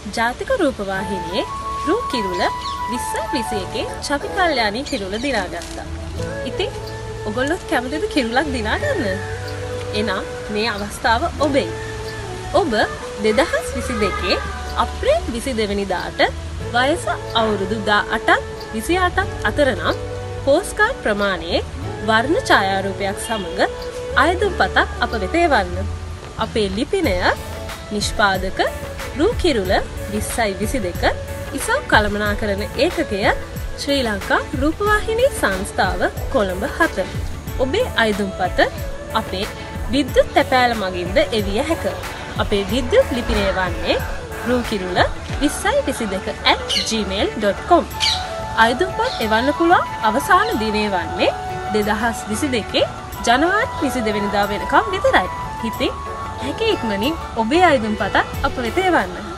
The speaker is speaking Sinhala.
ජාතික රූපවාහිනියේ රූ කිරුළ 2021 චවි කල්යාණී කිරුළ දිනාගත්තා. ඉතින් ඔයගොල්ලෝ කැමතිද කිරුළක් දිනා ගන්න? එහෙනම් මේ අවස්ථාව ඔබේ. ඔබ 2022 අප්‍රේල් 22 වෙනිදාට වයස අවුරුදු 18ත් 28ත් අතර නම් පෝස්ට් කාඩ් ප්‍රමාණයේ වර්ණ ඡායාරූපයක් සමග අයදුම්පතක් අප වෙත එවන්න. අපේ ලිපිනය නිෂ්පාදක රූ කිරුළ 2022 ඉසව් කළමනාකරණ ඒකකය ශ්‍රී ලංකා රූපවාහිනී සංස්ථාව කොළඹ 7. ඔබේ අයදුම්පත අපේ විද්‍යුත් තැපෑල මගින්ද එවිය හැක. අපේ විද්‍යුත් ලිපිනය වන්නේ රූකිරුළ 2022@gmail.com. අයදුම්පත් එවන්න පුළුවන් අවසාන දිනය වන්නේ 2022 ජනවාරි 22 වෙනිදා වෙනකම් විතරයි. ඉතින් හැකි ඉක්මනින් ඔබේ අයදුම්පත අප වෙත එවන්න.